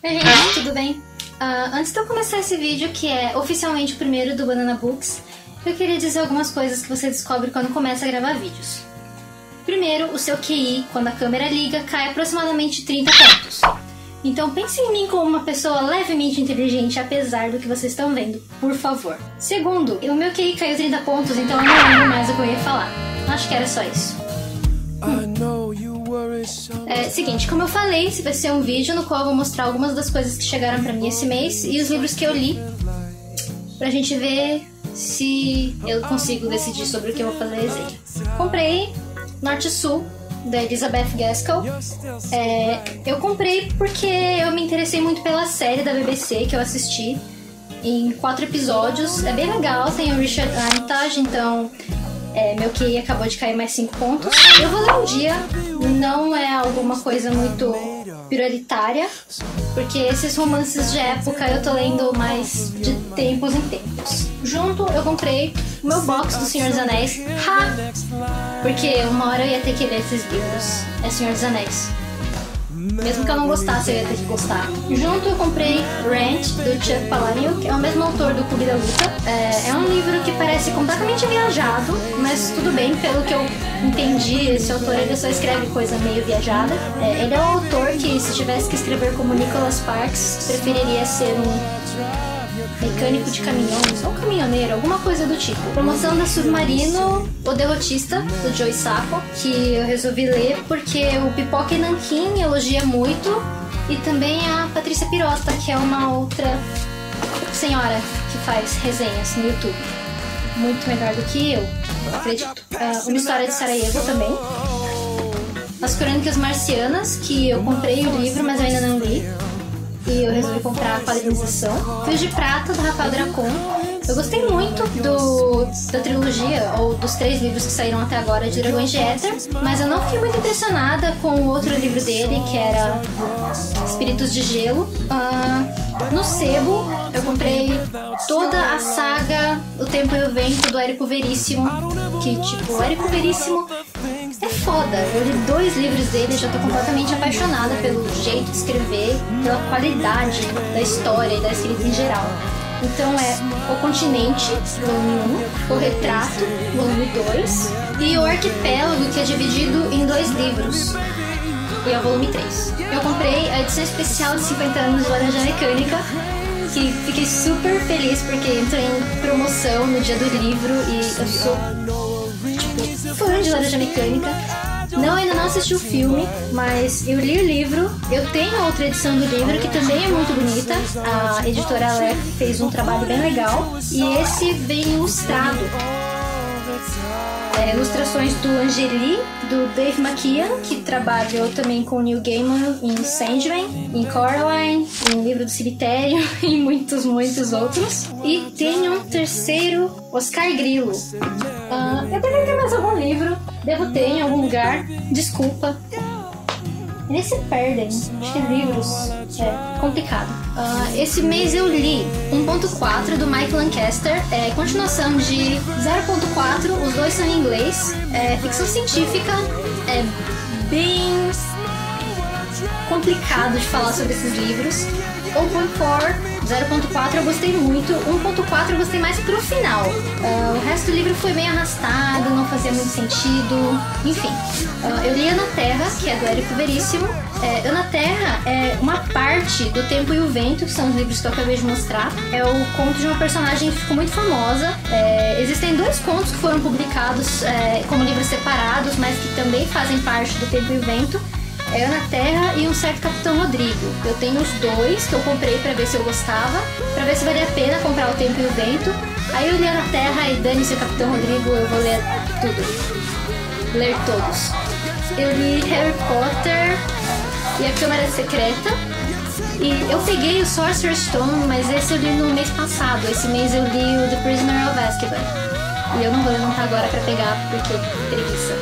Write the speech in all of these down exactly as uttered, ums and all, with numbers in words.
Oi gente, tudo bem? Uh, antes de eu começar esse vídeo, que é oficialmente o primeiro do Banana Books, eu queria dizer algumas coisas que você descobre quando começa a gravar vídeos. Primeiro, o seu Q I, quando a câmera liga, cai aproximadamente trinta pontos. Então pense em mim como uma pessoa levemente inteligente, apesar do que vocês estão vendo, por favor. Segundo, o meu Q I caiu trinta pontos, então eu não lembro mais o que eu ia falar. Acho que era só isso. Hum. É, seguinte, como eu falei, esse vai ser um vídeo no qual eu vou mostrar algumas das coisas que chegaram pra mim esse mês e os livros que eu li, pra gente ver se eu consigo decidir sobre o que eu vou fazer resenha. Comprei Norte e Sul, da Elizabeth Gaskell. É, eu comprei porque eu me interessei muito pela série da B B C que eu assisti em quatro episódios. É bem legal, tem o Richard Armitage, então é, meu Q I acabou de cair mais cinco pontos. Eu vou ler um dia, não é alguma coisa muito prioritária, porque esses romances de época eu tô lendo mais de tempos em tempos. Junto eu comprei o meu box do Senhor dos Anéis. Ha! Porque uma hora eu ia ter que ler esses livros. É Senhor dos Anéis. Mesmo que eu não gostasse, eu ia ter que gostar. Junto eu comprei Rent, do Chuck Palahniuk, que é o mesmo autor do Clube da Luta. É, é um livro que parece completamente viajado, mas tudo bem, pelo que eu entendi, esse autor ele só escreve coisa meio viajada. É, ele é um autor que, se tivesse que escrever como Nicholas Sparks, preferiria ser um mecânico de caminhões ou caminhoneiro, alguma coisa do tipo. Promoção da Submarino, O Derrotista, do Joe Sacco, que eu resolvi ler porque o Pipoca e Nanquim elogia muito, e também a Patrícia Pirota, que é uma outra senhora que faz resenhas no YouTube. Muito melhor do que eu, acredito. Uh, uma História de Sarajevo também. As Crônicas Marcianas, que eu comprei o livro, mas eu ainda não li. E eu resolvi comprar a quadrinização. Fios de Prata, do Rafael Dracon. Eu gostei muito do, da trilogia, ou dos três livros que saíram até agora, de Dragões de Éter, mas eu não fiquei muito impressionada com o outro livro dele, que era Espíritos de Gelo. Uh, no sebo, eu comprei toda a saga O Tempo e o Vento, do Érico Veríssimo, que, tipo, o Érico Veríssimo é foda. Eu li dois livros dele e já tô completamente apaixonada pelo jeito de escrever, pela qualidade da história e da escrita em geral. Então é O Continente, volume um, O Retrato, volume dois, e O Arquipélago, que é dividido em dois livros, e é o volume três. Eu comprei a edição especial de cinquenta anos de Laranja Mecânica, que fiquei super feliz porque entrou em promoção no dia do livro e eu sou, tipo, fã de Laranja Mecânica. Não, ainda não assisti o filme, mas eu li o livro. Eu tenho a outra edição do livro, que também é muito bonita. A editora Aleph fez um trabalho bem legal. E esse vem ilustrado. É, ilustrações do Angeli, do Dave McKean, que trabalhou também com o Neil Gaiman em Sandman, em Coraline, em Livro do Cemitério e muitos, muitos outros. E tem um terceiro, Oscar Grilo. Uh, eu deveria ter mais algum livro, devo ter em algum lugar, desculpa. Eles se perdem, acho que livros é complicado. Uh, esse mês eu li um ponto quatro do Mike Lancaster, é continuação de zero ponto quatro, os dois são em inglês, é ficção científica, é bem complicado de falar sobre esses livros. um ponto quatro, zero ponto quatro eu gostei muito, um ponto quatro eu gostei mais pro final. Uh, o resto do livro foi bem arrastado, não fazia muito sentido, enfim. Uh, eu li A Na Terra, que é do Érico Veríssimo. É, Eu Na Terra é uma parte do Tempo e o Vento, que são os livros que eu acabei de mostrar. É o conto de uma personagem que ficou muito famosa. É, existem dois contos que foram publicados é, como livros separados, mas que também fazem parte do Tempo e o Vento. É Eu na Terra e Um Certo Capitão Rodrigo. Eu tenho os dois que eu comprei pra ver se eu gostava, pra ver se valia a pena comprar O Tempo e o Vento. Aí eu li Eu na Terra e dane-se o Capitão Rodrigo, eu vou ler tudo. Ler todos. Eu li Harry Potter e A Câmara Secreta. E eu peguei o Sorcerer's Stone, mas esse eu li no mês passado. Esse mês eu li o The Prisoner of Azkaban. E eu não vou levantar agora pra pegar, porque preguiça.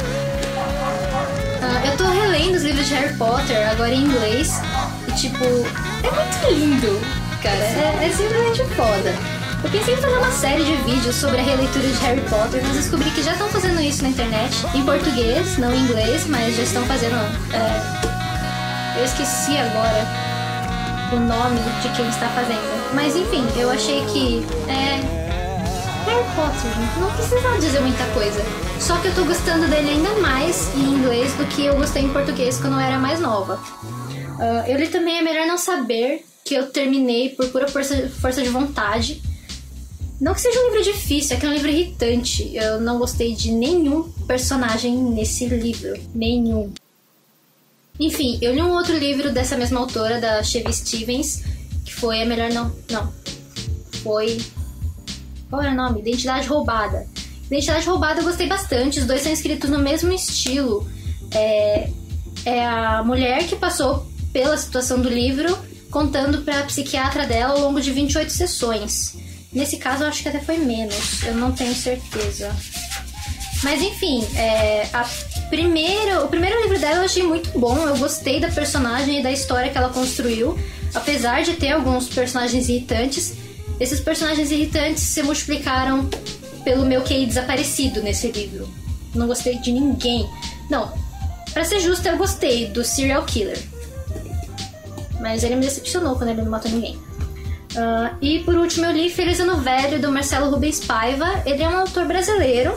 Uh, eu tô relendo os livros de Harry Potter, agora em inglês, e tipo, é muito lindo, cara, é, é simplesmente foda. Eu pensei em fazer uma série de vídeos sobre a releitura de Harry Potter, mas descobri que já estão fazendo isso na internet, em português, não em inglês, mas já estão fazendo... É... Eu esqueci agora o nome de quem está fazendo. Mas enfim, eu achei que é Harry Potter, não precisa dizer muita coisa. Só que eu tô gostando dele ainda mais em inglês do que eu gostei em português quando eu era mais nova. Uh, eu li também É Melhor Não Saber, que eu terminei por pura força, força de vontade. Não que seja um livro difícil, é que é um livro irritante. Eu não gostei de nenhum personagem nesse livro. Nenhum. Enfim, eu li um outro livro dessa mesma autora, da Chevy Stevens, que foi É Melhor Não... Não. Foi... Qual era o nome? Identidade Roubada. Identidade Roubada eu gostei bastante. Os dois são escritos no mesmo estilo. É, é a mulher que passou pela situação do livro, contando para a psiquiatra dela ao longo de vinte e oito sessões. Nesse caso, eu acho que até foi menos. Eu não tenho certeza. Mas, enfim, é, a primeira, o primeiro livro dela eu achei muito bom. Eu gostei da personagem e da história que ela construiu. Apesar de ter alguns personagens irritantes, esses personagens irritantes se multiplicaram pelo meu Q I desaparecido nesse livro. Não gostei de ninguém. Não, pra ser justa, eu gostei do Serial Killer. Mas ele me decepcionou quando ele não matou ninguém. Uh, e por último eu li Feliz Ano Velho, do Marcelo Rubens Paiva. Ele é um autor brasileiro.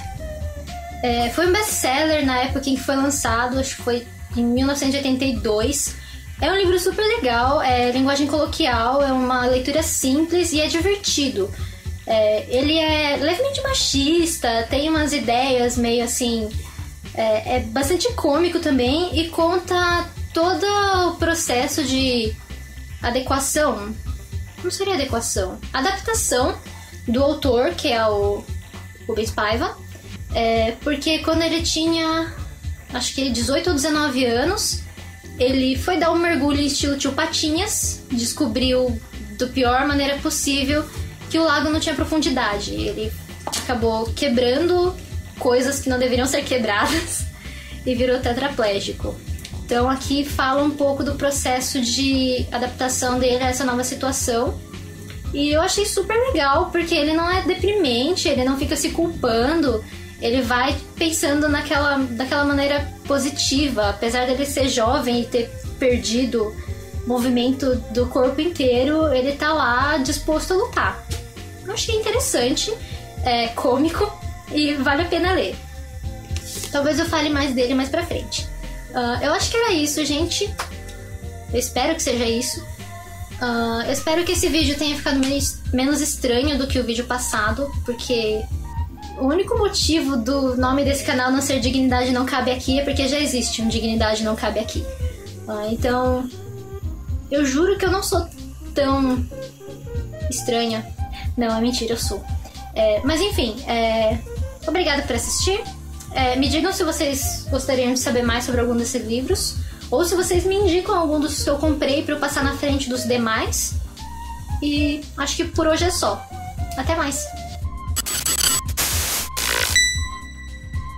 É, foi um best-seller na época em que foi lançado, acho que foi em mil novecentos e oitenta e dois. É um livro super legal, é linguagem coloquial, é uma leitura simples e é divertido. É, ele é levemente machista, tem umas ideias meio assim... É, é bastante cômico também e conta todo o processo de adequação... Não seria adequação? Adaptação do autor, que é o Rubens Paiva. É, porque quando ele tinha, acho que dezoito ou dezenove anos, ele foi dar um mergulho em estilo Tio Patinhas, descobriu da pior maneira possível que o lago não tinha profundidade. Ele acabou quebrando coisas que não deveriam ser quebradas e virou tetraplégico. Então aqui fala um pouco do processo de adaptação dele a essa nova situação. E eu achei super legal, porque ele não é deprimente, ele não fica se culpando, ele vai pensando naquela, daquela maneira positiva. Apesar dele ser jovem e ter perdido movimento do corpo inteiro, ele tá lá disposto a lutar. Eu achei interessante, é cômico e vale a pena ler. Talvez eu fale mais dele mais pra frente. Uh, eu acho que era isso, gente. Eu espero que seja isso. Uh, eu espero que esse vídeo tenha ficado menos, menos estranho do que o vídeo passado, porque o único motivo do nome desse canal não ser Dignidade Não Cabe Aqui é porque já existe um Dignidade Não Cabe Aqui. Uh, então, eu juro que eu não sou tão estranha. Não, é mentira, eu sou. É, mas enfim, é, obrigada por assistir. É, me digam se vocês gostariam de saber mais sobre algum desses livros, ou se vocês me indicam algum dos que eu comprei para eu passar na frente dos demais. E acho que por hoje é só. Até mais!